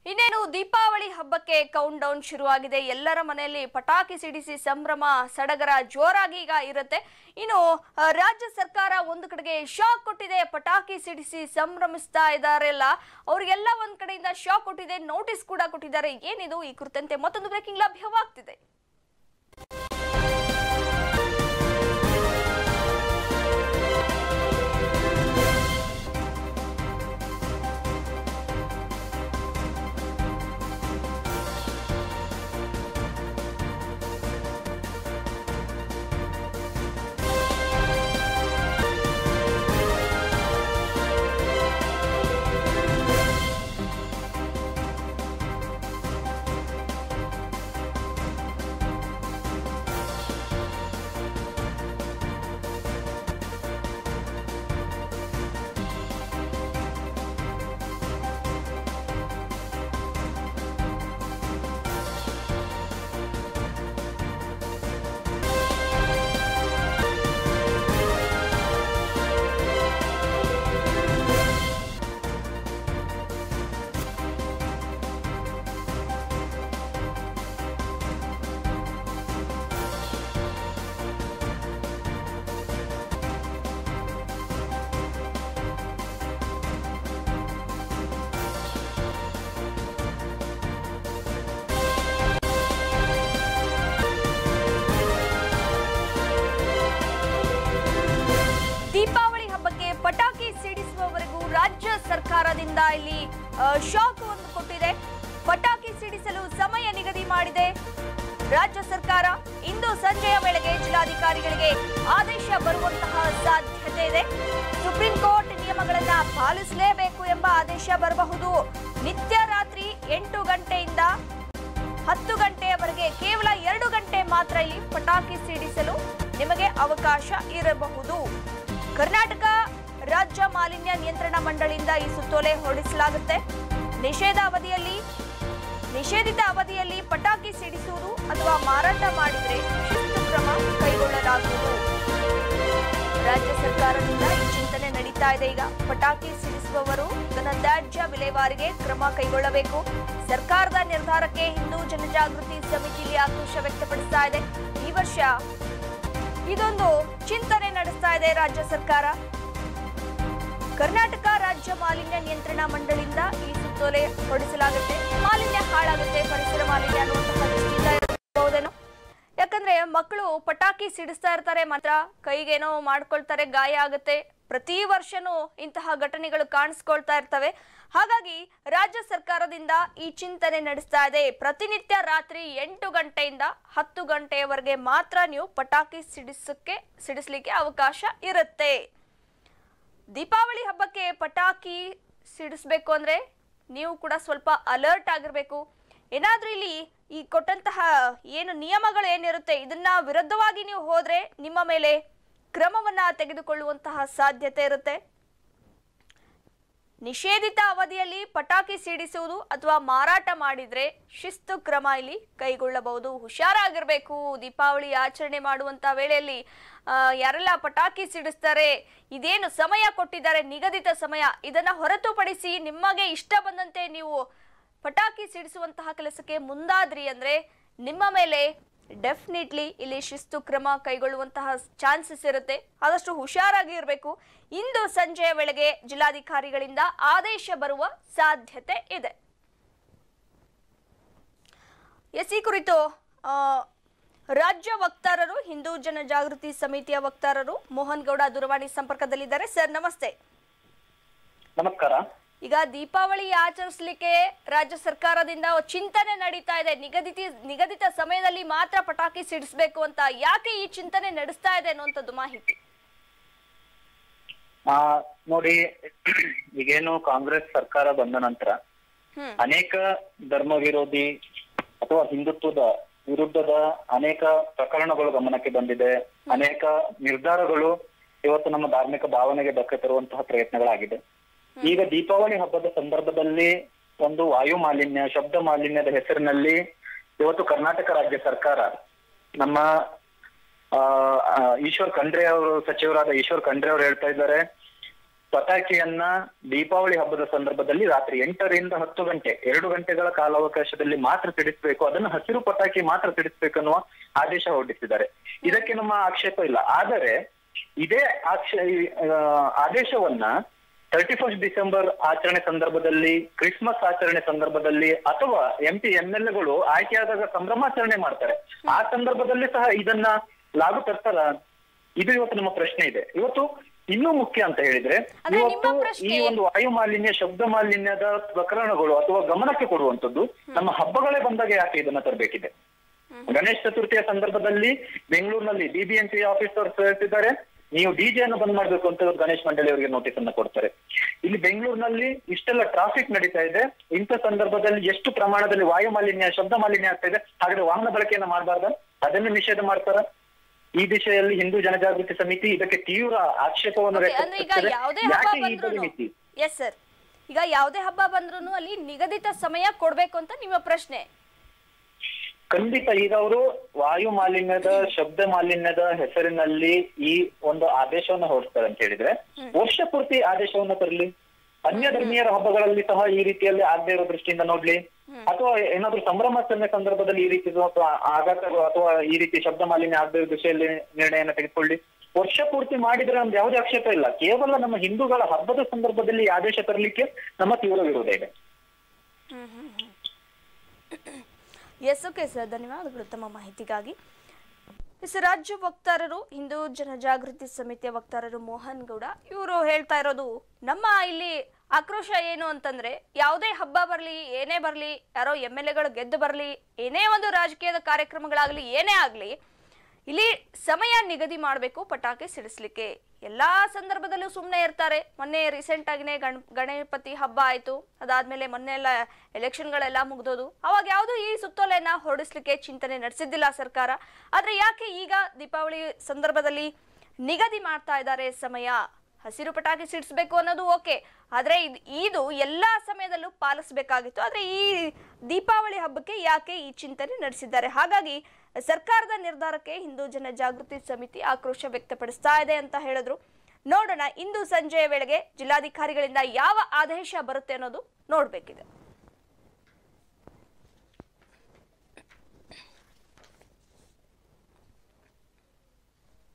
ಇನ್ನೇನು ದೀಪಾವಳಿ ಹಬ್ಬಕ್ಕೆ count down ಶುರುವಾಗಿದೆ. ಎಲ್ಲರ ಮನೆಯಲ್ಲಿ ಪಟಾಕಿ ಸಿಡಿಸಿ ಸಂಭ್ರಮ ಸಡಗರ ಜೋರಾಗಿ ಈಗ ಇರುತ್ತೆ. ಇನ್ನು ರಾಜ್ಯ ಸರ್ಕಾರ ಒಂದು ಕಡೆಗೆ ಶಾಕ್ ಕೊಟ್ಟಿದೆ. ಪಟಾಕಿ ಸಿಡಿಸಿ ಸಂಭ್ರಮಿಸ್ತಾ ಇದ್ದಾರೆಲ್ಲ ಅವರಿಗೆಲ್ಲ ಒಂದ್ ಕಡೆಯಿಂದ ಶಾಕ್ ಕೊಟ್ಟಿದೆ, ನೋಟಿಸ್ ಕೂಡ ಕೊಟ್ಟಿದ್ದಾರೆ. ಏನಿದು ಈ ಕುರಿತಂತೆ ಮತ್ತೊಂದು ಬ್ರೇಕಿಂಗ್ ಲಭ್ಯವಾಗ್ತಿದೆ. ದೀಪಾವಳಿ ಹಬ್ಬಕ್ಕೆ ಪಟಾಕಿ ಸಿಡಿಸುವವರೆಗೂ ರಾಜ್ಯ ಸರ್ಕಾರದಿಂದ ಇಲ್ಲಿ ಶಾಕ್ ಒಂದು ಕೊಟ್ಟಿದೆ. ಪಟಾಕಿ ಸಿಡಿಸಲು ಸಮಯ ನಿಗದಿ ಮಾಡಿದೆ ರಾಜ್ಯ ಸರ್ಕಾರ. ಇಂದು ಸಂಜೆಯ ವೇಳೆಗೆ ಜಿಲ್ಲಾಧಿಕಾರಿಗಳಿಗೆ ಆದೇಶ ಬರುವಂತಹ ಸಾಧ್ಯತೆ ಇದೆ. ಸುಪ್ರೀಂ ಕೋರ್ಟ್ ನಿಯಮಗಳನ್ನ ಪಾಲಿಸಲೇಬೇಕು ಎಂಬ ಆದೇಶ ಬರಬಹುದು. ನಿತ್ಯ ರಾತ್ರಿ 8 ಗಂಟೆಯಿಂದ 10 ಗಂಟೆಯವರೆಗೆ ಕೇವಲ 2 ಗಂಟೆ ಮಾತ್ರ ಇಲ್ಲಿ ಪಟಾಕಿ ಸಿಡಿಸಲು ನಿಮಗೆ ಅವಕಾಶ ಇರಬಹುದು. ಕರ್ನಾಟಕ ರಾಜ್ಯ ಮಾಲಿನ್ಯ ನಿಯಂತ್ರಣ ಮಂಡಳಿಯಿಂದ ಈ ಸುತ್ತೋಲೆ ಹೊರಡಿಸಲಾಗುತ್ತೆ. ನಿಷೇಧಿತ ಅವಧಿಯಲ್ಲಿ ಪಟಾಕಿ ಸಿಡಿಸುವುದು ಅಥವಾ ಮಾರಾಟ ಮಾಡಿದರೆ ಶಿಸ್ತು ಕ್ರಮ ಕೈಗೊಳ್ಳಲಾಗುವುದು. ರಾಜ್ಯ ಸರ್ಕಾರದಿಂದ ಈ ಚಿಂತನೆ ನಡೀತಾ ಇದೆ. ಈಗ ಪಟಾಕಿ ಸಿಡಿಸುವವರು ಘನತ್ಯಾಜ್ಯ ವಿಲೇವಾರಿಗೆ ಕ್ರಮ ಕೈಗೊಳ್ಳಬೇಕು. ಸರ್ಕಾರದ ನಿರ್ಧಾರಕ್ಕೆ ಹಿಂದೂ ಜನಜಾಗೃತಿ ಸಮಿತಿಯಲ್ಲಿ ಆಕ್ರೋಶ ವ್ಯಕ್ತಪಡಿಸ್ತಾ ಇದೆ. ಈ ವರ್ಷ ಇದೊಂದು ಚಿಂತನೆ ನಡೆಸ್ತಾ ಇದೆ ರಾಜ್ಯ ಸರ್ಕಾರ. ಕರ್ನಾಟಕ ರಾಜ್ಯ ಮಾಲಿನ್ಯ ನಿಯಂತ್ರಣ ಮಂಡಳಿಯಿಂದ ಈ ಸುತ್ತೋಲೆ ಹೊರಡಿಸಲಾಗುತ್ತೆ. ಮಾಲಿನ್ಯ ಹಾಳಾಗುತ್ತೆ, ಪರಿಸರ ಮಾಲಿನ್ಯ ಅನ್ನುವಂತಹ ದೃಷ್ಟಿಯಿಂದ ಇರಬಹುದೇನೋ. ಯಾಕಂದ್ರೆ ಮಕ್ಕಳು ಪಟಾಕಿ ಸಿಡಿಸ್ತಾ ಇರ್ತಾರೆ, ಮಾತ್ರ ಕೈಗೇನೋ ಮಾಡ್ಕೊಳ್ತಾರೆ, ಗಾಯ ಆಗುತ್ತೆ. ಪ್ರತಿ ವರ್ಷನೂ ಇಂತಹ ಘಟನೆಗಳು ಕಾಣಿಸ್ಕೊಳ್ತಾ ಇರ್ತವೆ. ಹಾಗಾಗಿ ರಾಜ್ಯ ಸರ್ಕಾರದಿಂದ ಈ ಚಿಂತನೆ ನಡೆಸ್ತಾ ಇದೆ. ಪ್ರತಿನಿತ್ಯ ರಾತ್ರಿ 8 ಗಂಟೆಯಿಂದ 10 ಗಂಟೆಯವರೆಗೆ ಮಾತ್ರ ನೀವು ಪಟಾಕಿ ಸಿಡಿಸ್ಲಿಕ್ಕೆ ಅವಕಾಶ ಇರುತ್ತೆ. ದೀಪಾವಳಿ ಹಬ್ಬಕ್ಕೆ ಪಟಾಕಿ ಸಿಡಿಸ್ಬೇಕು ಅಂದ್ರೆ ನೀವು ಕೂಡ ಸ್ವಲ್ಪ ಅಲರ್ಟ್ ಆಗಿರ್ಬೇಕು. ಏನಾದ್ರೂ ಇಲ್ಲಿ ಈ ಕೊಟ್ಟಂತಹ ಏನು ನಿಯಮಗಳು ಏನಿರುತ್ತೆ ಇದನ್ನ ವಿರುದ್ಧವಾಗಿ ನೀವು ಹೋದ್ರೆ ನಿಮ್ಮ ಮೇಲೆ ಕ್ರಮವನ್ನ ತೆಗೆದುಕೊಳ್ಳುವಂತಹ ಸಾಧ್ಯತೆ ಇರುತ್ತೆ. ನಿಷೇಧಿತ ಅವಧಿಯಲ್ಲಿ ಪಟಾಕಿ ಸಿಡಿಸುವುದು ಅಥವಾ ಮಾರಾಟ ಮಾಡಿದ್ರೆ ಶಿಸ್ತು ಕ್ರಮ ಇಲ್ಲಿ ಕೈಗೊಳ್ಳಬಹುದು. ಹುಷಾರಾಗಿರ್ಬೇಕು. ದೀಪಾವಳಿ ಆಚರಣೆ ಮಾಡುವಂತ ವೇಳೆಯಲ್ಲಿ ಯಾರೆಲ್ಲ ಪಟಾಕಿ ಸಿಡಿಸ್ತಾರೆ, ಇದೇನು ಸಮಯ ಕೊಟ್ಟಿದ್ದಾರೆ ನಿಗದಿತ ಸಮಯ, ಇದನ್ನ ಹೊರತುಪಡಿಸಿ ನಿಮಗೆ ಇಷ್ಟ ಬಂದಂತೆ ನೀವು ಪಟಾಕಿ ಸಿಡಿಸುವಂತಹ ಕೆಲಸಕ್ಕೆ ಮುಂದಾದ್ರಿ ಅಂದ್ರೆ ನಿಮ್ಮ ಮೇಲೆ ಡೆಫಿನೆಟ್ಲಿ ಇಲ್ಲಿ ಶಿಸ್ತು ಕ್ರಮ ಕೈಗೊಳ್ಳುವಂತಹ ಚಾನ್ಸಸ್ ಇರುತ್ತೆ. ಆದಷ್ಟು ಹುಷಾರಾಗಿ ಇರಬೇಕು. ಇಂದು ಸಂಜೆಯ ವೇಳೆಗೆ ಜಿಲ್ಲಾಧಿಕಾರಿಗಳಿಂದ ಆದೇಶ ಬರುವ ಸಾಧ್ಯತೆ ಇದೆ. ಈ ಕುರಿತು ರಾಜ್ಯ ವಕ್ತಾರರು, ಹಿಂದೂ ಜನಜಾಗೃತಿ ಸಮಿತಿಯ ವಕ್ತಾರರು ಮೋಹನ್ ಗೌಡ ದೂರವಾಣಿ ಸಂಪರ್ಕದಲ್ಲಿದ್ದಾರೆ. ಸರ್ ನಮಸ್ತೆ. ನಮಸ್ಕಾರ. ಈಗ ದೀಪಾವಳಿ ಆಚರಿಸಲಿಕ್ಕೆ ರಾಜ್ಯ ಸರ್ಕಾರದಿಂದ ಚಿಂತನೆ ನಡೀತಾ ಇದೆ. ನಿಗದಿತ ಸಮಯದಲ್ಲಿ ಮಾತ್ರ ಪಟಾಕಿ ಸಿಡಿಸಬೇಕು ಅಂತ. ಯಾಕೆ ಈ ಚಿಂತನೆ ನಡೆಸ್ತಾ ಇದೆ ಅನ್ನುವಂಥದ್ದು ಮಾಹಿತಿ? ನೋಡಿ, ಈಗೇನು ಕಾಂಗ್ರೆಸ್ ಸರ್ಕಾರ ಬಂದ ನಂತರ ಅನೇಕ ಧರ್ಮ ವಿರೋಧಿ ಅಥವಾ ಹಿಂದುತ್ವದ ವಿರುದ್ಧದ ಅನೇಕ ಪ್ರಕರಣಗಳು ಗಮನಕ್ಕೆ ಬಂದಿದೆ. ಅನೇಕ ನಿರ್ಧಾರಗಳು ಇವತ್ತು ನಮ್ಮ ಧಾರ್ಮಿಕ ಭಾವನೆಗೆ ಧಕ್ಕೆ ತರುವಂತಹ ಪ್ರಯತ್ನಗಳಾಗಿದೆ. ಈಗ ದೀಪಾವಳಿ ಹಬ್ಬದ ಸಂದರ್ಭದಲ್ಲಿ ಒಂದು ವಾಯು ಮಾಲಿನ್ಯ, ಶಬ್ದ ಮಾಲಿನ್ಯದ ಹೆಸರಿನಲ್ಲಿ ಇವತ್ತು ಕರ್ನಾಟಕ ರಾಜ್ಯ ಸರ್ಕಾರ ನಮ್ಮ ಈಶ್ವರ್ ಖಂಡ್ರೆ ಅವರು, ಸಚಿವರಾದ ಈಶ್ವರ್ ಖಂಡ್ರೆ ಅವರು ಹೇಳ್ತಾ ಇದ್ದಾರೆ, ಪಟಾಕಿಯನ್ನ ದೀಪಾವಳಿ ಹಬ್ಬದ ಸಂದರ್ಭದಲ್ಲಿ ರಾತ್ರಿ 8ರಿಂದ 10 ಗಂಟೆ 2 ಗಂಟೆಗಳ ಕಾಲಾವಕಾಶದಲ್ಲಿ ಮಾತ್ರ ಸಿಡಿಸಬೇಕು, ಅದನ್ನು ಹಸಿರು ಪಟಾಕಿ ಮಾತ್ರ ಸಿಡಿಸಬೇಕು ಅನ್ನುವ ಆದೇಶ ಹೊರಡಿಸಿದ್ದಾರೆ. ಇದಕ್ಕೆ ನಮ್ಮ ಆಕ್ಷೇಪ ಇಲ್ಲ. ಆದರೆ ಇದೇ ಆದೇಶವನ್ನ 31 ಡಿಸೆಂಬರ್ ಆಚರಣೆ ಸಂದರ್ಭದಲ್ಲಿ, ಕ್ರಿಸ್ಮಸ್ ಆಚರಣೆ ಸಂದರ್ಭದಲ್ಲಿ ಅಥವಾ MLAಗಳು ಆಯ್ಕೆಯಾದಾಗ ಸಂಭ್ರಮಾಚರಣೆ ಮಾಡ್ತಾರೆ. ಆ ಸಂದರ್ಭದಲ್ಲಿ ಸಹ ಇದನ್ನ ಲಾಗು ತರ್ತಾರ? ಇದು ಇವತ್ತು ನಮ್ಮ ಪ್ರಶ್ನೆ ಇದೆ. ಇವತ್ತು ಇನ್ನೂ ಮುಖ್ಯ ಅಂತ ಹೇಳಿದ್ರೆ, ಇವತ್ತು ಈ ಒಂದು ವಾಯು ಮಾಲಿನ್ಯ, ಶಬ್ದ ಮಾಲಿನ್ಯದ ಪ್ರಕರಣಗಳು ಅಥವಾ ಗಮನಕ್ಕೆ ಕೊಡುವಂತದ್ದು ನಮ್ಮ ಹಬ್ಬಗಳೇ ಬಂದಾಗ ಯಾಕೆ ಇದನ್ನ ತರಬೇಕಿದೆ? ಗಣೇಶ ಚತುರ್ಥಿಯ ಸಂದರ್ಭದಲ್ಲಿ ಬೆಂಗಳೂರಿನಲ್ಲಿ BBMP ಆಫೀಸರ್ಸ್ ಹೇಳ್ತಿದ್ದಾರೆ, ನೀವು DJ ಅನ್ನು ಬಂದ್ ಮಾಡ್ಬೇಕು ಅಂತ ಗಣೇಶ್ ಮಂಡಳಿ ಅವರಿಗೆ ನೋಟಿಸ್ ಅನ್ನ ಕೊಡ್ತಾರೆ. ಇಲ್ಲಿ ಬೆಂಗಳೂರಿನಲ್ಲಿ ಇಷ್ಟೆಲ್ಲ ಟ್ರಾಫಿಕ್ ನಡೀತಾ ಇದೆ, ಇಂಥ ಸಂದರ್ಭದಲ್ಲಿ ಎಷ್ಟು ಪ್ರಮಾಣದಲ್ಲಿ ವಾಯು ಮಾಲಿನ್ಯ, ಶಬ್ದ ಮಾಲಿನ್ಯ ಆಗ್ತಾ ಇದೆ, ಹಾಗಾದ್ರೆ ವಾಹನ ಬಳಕೆಯನ್ನ ಮಾಡಬಾರ್ದ? ಅದನ್ನು ನಿಷೇಧ ಮಾಡ್ತಾರ? ಈ ದಿಶೆಯಲ್ಲಿ ಹಿಂದೂ ಜನಜಾಗೃತಿ ಸಮಿತಿ ಇದಕ್ಕೆ ತೀವ್ರ ಆಕ್ಷೇಪವನ್ನು ವ್ಯಕ್ತಪಡಿಸಿದೆ. ಯಾಕೆ ಈ ಬಗೆ ಮಿತಿ? ಎಸ್ ಸರ್, ಈಗ ಯಾವುದೇ ಹಬ್ಬ ಬಂದ್ರೂ ಅಲ್ಲಿ ನಿಗದಿತ ಸಮಯ ಕೊಡ್ಬೇಕು ಅಂತ ನಿಮ್ಮ ಪ್ರಶ್ನೆ? ಖಂಡಿತ. ಈಗ ಅವರು ವಾಯು ಮಾಲಿನ್ಯದ, ಶಬ್ದ ಮಾಲಿನ್ಯದ ಹೆಸರಿನಲ್ಲಿ ಈ ಒಂದು ಆದೇಶವನ್ನು ಹೊರಡಿಸ್ತಾರೆ ಅಂತ ಹೇಳಿದ್ರೆ, ವರ್ಷ ಪೂರ್ತಿ ಆದೇಶವನ್ನ ತರಲಿ. ಅನ್ಯ ಧರ್ಮೀಯರ ಹಬ್ಬಗಳಲ್ಲಿ ಸಹ ಈ ರೀತಿಯಲ್ಲಿ ಆಗದೆ ಇರೋ ದೃಷ್ಟಿಯಿಂದ ನೋಡ್ಲಿ, ಅಥವಾ ಏನಾದ್ರೂ ಸಂಭ್ರಮಾಚರಣೆ ಸಂದರ್ಭದಲ್ಲಿ ಈ ರೀತಿ ಆಘಾತಗಳು ಅಥವಾ ಈ ರೀತಿ ಶಬ್ದ ಮಾಲಿನ್ಯ ಆಗದೆ ಇರೋ ದಿಶೆಯಲ್ಲಿ ನಿರ್ಣಯನ ತೆಗೆದುಕೊಳ್ಳಿ. ವರ್ಷ ಪೂರ್ತಿ ಮಾಡಿದ್ರೆ ನಮ್ದು ಯಾವುದೇ ಆಕ್ಷೇಪ ಇಲ್ಲ. ಕೇವಲ ನಮ್ಮ ಹಿಂದೂಗಳ ಹಬ್ಬದ ಸಂದರ್ಭದಲ್ಲಿ ಆದೇಶ ತರಲಿಕ್ಕೆ ನಮ್ಮ ತೀವ್ರ ವಿರೋಧ ಇದೆ. ಎಸ್, ಓಕೆ ಸರ್, ಧನ್ಯವಾದಗಳು ತಮ್ಮ ಮಾಹಿತಿಗಾಗಿ. ರಾಜ್ಯ ವಕ್ತಾರರು, ಹಿಂದೂ ಜನಜಾಗೃತಿ ಸಮಿತಿಯ ವಕ್ತಾರರು ಮೋಹನ್ ಗೌಡ ಇವರು ಹೇಳ್ತಾ ಇರೋದು, ನಮ್ಮ ಇಲ್ಲಿ ಆಕ್ರೋಶ ಏನು ಅಂತಂದ್ರೆ, ಯಾವುದೇ ಹಬ್ಬ ಬರಲಿ, ಏನೇ ಬರಲಿ, ಯಾರೋ MLAಗಳು ಗೆದ್ದು ಬರಲಿ, ಏನೇ ಒಂದು ರಾಜಕೀಯದ ಕಾರ್ಯಕ್ರಮಗಳಾಗ್ಲಿ, ಏನೇ ಆಗ್ಲಿ, ಇಲ್ಲಿ ಸಮಯ ನಿಗದಿ ಮಾಡಬೇಕು ಪಟಾಕಿ ಸಿಡಿಸ್ಲಿಕ್ಕೆ. ಎಲ್ಲಾ ಸಂದರ್ಭದಲ್ಲೂ ಸುಮ್ಮನೆ ಇರ್ತಾರೆ. ಮೊನ್ನೆ ರೀಸೆಂಟ್ ಆಗಿನೇ ಗಣಪತಿ ಹಬ್ಬ ಆಯ್ತು, ಅದಾದ್ಮೇಲೆ ಮೊನ್ನೆ ಎಲ್ಲ ಎಲೆಕ್ಷನ್ಗಳೆಲ್ಲ ಮುಗ್ದೋದು. ಅವಾಗ ಯಾವುದು ಈ ಸುತ್ತೋಲೆಯನ್ನ ಹೊರಡಿಸ್ಲಿಕ್ಕೆ ಚಿಂತನೆ ನಡೆಸಿದ್ದಿಲ್ಲ ಸರ್ಕಾರ. ಆದ್ರೆ ಯಾಕೆ ಈಗ ದೀಪಾವಳಿ ಸಂದರ್ಭದಲ್ಲಿ ನಿಗದಿ ಮಾಡ್ತಾ ಇದ್ದಾರೆ ಸಮಯ? ಹಸಿರು ಪಟಾಕಿ ಸಿಡಿಸ್ಬೇಕು ಅನ್ನೋದು ಓಕೆ, ಆದ್ರೆ ಇದು ಎಲ್ಲಾ ಸಮಯದಲ್ಲೂ ಪಾಲಿಸಬೇಕಾಗಿತ್ತು. ಆದ್ರೆ ಈ ದೀಪಾವಳಿ ಹಬ್ಬಕ್ಕೆ ಯಾಕೆ ಈ ಚಿಂತನೆ ನಡೆಸಿದ್ದಾರೆ? ಹಾಗಾಗಿ ಸರ್ಕಾರದ ನಿರ್ಧಾರಕ್ಕೆ ಹಿಂದೂ ಜನಜಾಗೃತಿ ಸಮಿತಿ ಆಕ್ರೋಶ ವ್ಯಕ್ತಪಡಿಸ್ತಾ ಇದೆ ಅಂತ ಹೇಳಿದ್ರು. ನೋಡೋಣ, ಇಂದು ಸಂಜೆಯ ವೇಳೆಗೆ ಜಿಲ್ಲಾಧಿಕಾರಿಗಳಿಂದ ಯಾವ ಆದೇಶ ಬರುತ್ತೆ ಅನ್ನೋದು ನೋಡ್ಬೇಕಿದೆ.